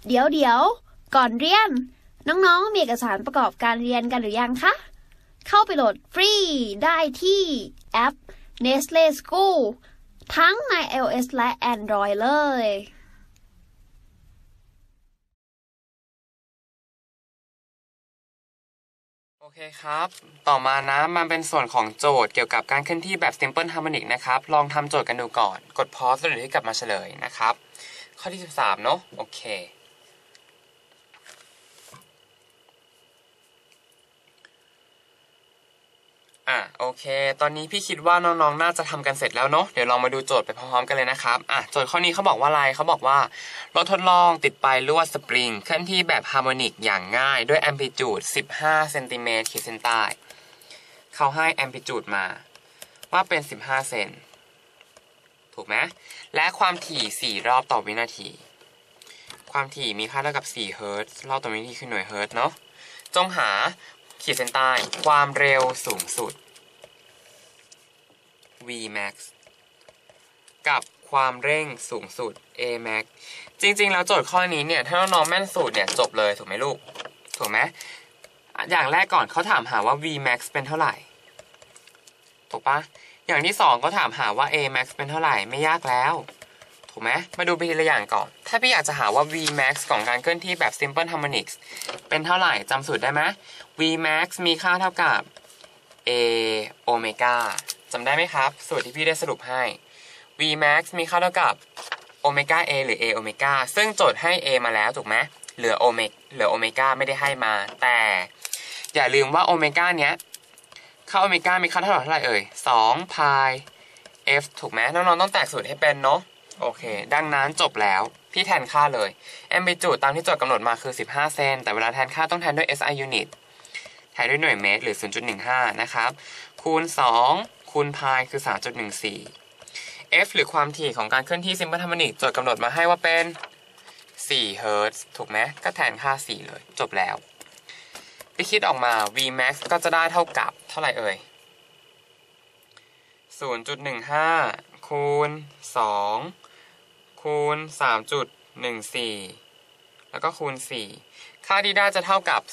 เดี๋ยวก่อนเรียนน้องๆมีเอกสารประกอบการเรียนกันหรือยังคะเข้าไปโหลดฟรีได้ที่แอป Nestle School ทั้งใน iOS และ Android เลยโอเคครับต่อมานะมันเป็นส่วนของโจทย์เกี่ยวกับการเคลื่อนที่แบบ Simple Harmonic นะครับลองทำโจทย์กันดูก่อนกด pause แล้วเดี๋ยวให้กลับมาเฉลยนะครับข้อที่13เนาะโอเคโอเคตอนนี้พี่คิดว่าน้องๆน่าจะทำกันเสร็จแล้วเนาะเดี๋ยวลองมาดูโจทย์ไปพร้อมๆกันเลยนะครับโจทย์ข้อนี้เขาบอกว่าอะไรเขาบอกว่ารถทดลองติดปลายลวดสปริงเคลื่อนที่แบบฮาร์โมนิกอย่างง่ายด้วยแอมพลิจูด15เซนติเมตรขีดเส้นใต้เขาให้แอมพลิจูดมาว่าเป็น15เซนถูกไหมและความถี่4รอบต่อวินาทีความถี่มีค่าเท่ากับ4เฮิร์ตซ์รอบต่อวินาทีคือหน่วยเฮิร์ตซ์เนาะจงหาขีดเส้นใต้ความเร็วสูงสุด Vmax กับความเร่งสูงสุด Amax จริงๆแล้วโจทย์ข้อนี้เนี่ยถ้าน้องๆแม่นสูตรเนี่ยจบเลยถูกไหมลูกถูกไหมอย่างแรกก่อนเขาถามหาว่า Vmax เป็นเท่าไหร่ถูกปะอย่างที่2ก็ถามหาว่า Amax เป็นเท่าไหร่ไม่ยากแล้วถูกไหมมาดูไปทีละอย่างก่อนถ้าพี่อยากจะหาว่า Vmax ของการเคลื่อนที่แบบ Simple Harmonics เป็นเท่าไหร่จำสูตรได้ไหม Vmax มีค่าเท่ากับ A โอเมก้าจำได้ไหมครับสูตรที่พี่ได้สรุปให้ Vmax มีค่าเท่ากับโอเมก้า A หรือ A โอเมก้าซึ่งโจทย์ให้ A มาแล้วถูกไหมเหลือโอเมก้าไม่ได้ให้มาแต่อย่าลืมว่าโอเมก้าเนี้ยค่าโอเมก้ามีค่าเท่าไหร่เอ่ย2 pi f ถูกไหมน้องๆต้องแตกสูตรให้เป็นเนาะโอเคดังนั้นจบแล้วพี่แทนค่าเลยแอมพลิจูดตามที่โจทย์กำหนดมาคือ15เซนแต่เวลาแทนค่าต้องแทนด้วย SI unit แทนด้วยหน่วยเมตรหรือ 0.15 นะครับคูณ2คูณ pi คือ 3.14 f หรือความถี่ของการเคลื่อนที่ Simple Harmonic โจทย์กำหนดมาให้ว่าเป็น4เฮิร์ตซ์ถูกไหมก็แทนค่า4เลยจบแล้วพี่คิดออกมา Vmax ก็จะได้เท่ากับเท่าไหร่เอ่ย 0.15 คูณ2คูณ 3.14 แล้วก็คูณ4ค่าที่ได้จะเท่ากับ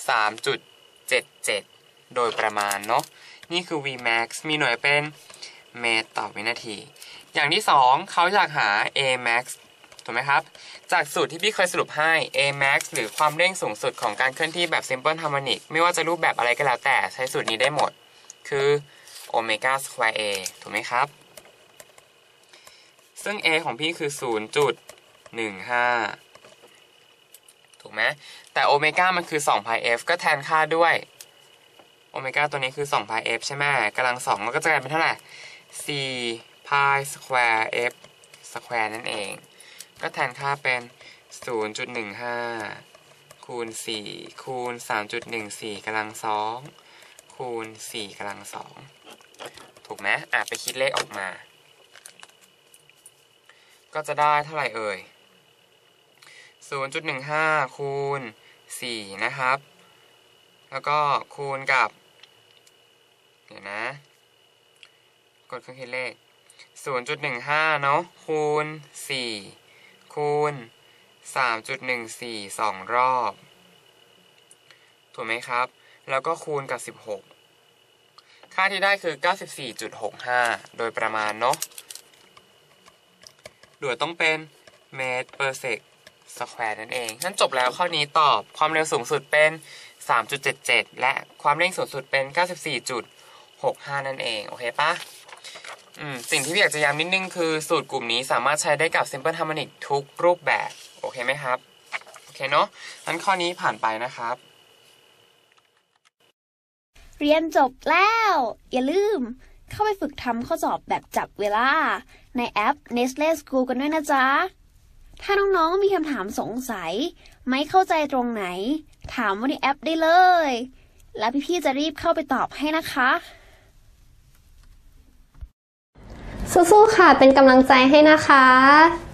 3.77 โดยประมาณเนาะนี่คือ Vmax มีหน่วยเป็นเมตรต่อวินาทีอย่างที่2เขาอยากหา Amax ถูกไหมครับจากสูตรที่พี่เคยสรุปให้ Amax หรือความเร่งสูงสุดของการเคลื่อนที่แบบ Simple Harmonic ไม่ว่าจะรูปแบบอะไรก็แล้วแต่ใช้สูตรนี้ได้หมดคือโอเมก้าสแควร์ A ถูกไหมครับซึ่ง A ของพี่คือ 0.15 ถูกไหมแต่โอเมก้ามันคือ2 pi f ก็แทนค่าด้วยโอเมก้าตัวนี้คือ2 pi f ใช่ไหมกำลัง2แล้วก็จะกลายเป็นเท่าไหร่4 pi square f square นั่นเองก็แทนค่าเป็น 0.15 คูณ4คูณ 3.14 กำลัง2คูณ4กำลัง2ถูกไหมไปคิดเลขออกมาก็จะได้เท่าไหร่เอ่ย 0.15 คูณ4นะครับแล้วก็คูณกับเดี๋ยวนะกดเครื่องคิดเลข 0.15 เนาะคูณ4คูณ 3.14 2 รอบถูกไหมครับแล้วก็คูณกับ16ค่าที่ได้คือ 94.65 โดยประมาณเนาะโดยต้องเป็นเมตร per sec square นั่นเองนั่นจบแล้วข้อนี้ตอบความเร็วสูงสุดเป็น 3.77 และความเร่งสูงสุดเป็น 94.65 นั่นเองโอเคปะสิ่งที่พี่อยากจะย้ำนิดนึงคือสูตรกลุ่มนี้สามารถใช้ได้กับ Simple Harmonic ทุกรูปแบบโอเคไหมครับโอเคเนาะงั้นข้อนี้ผ่านไปนะครับเรียนจบแล้วอย่าลืมเข้าไปฝึกทำข้อสอบแบบจับเวลาในแอป Nestle School กันด้วยนะจ๊ะถ้าน้องๆมีคำถามสงสัยไม่เข้าใจตรงไหนถามว่าในแอปได้เลยแล้วพี่ๆจะรีบเข้าไปตอบให้นะคะสู้ๆค่ะเป็นกำลังใจให้นะคะ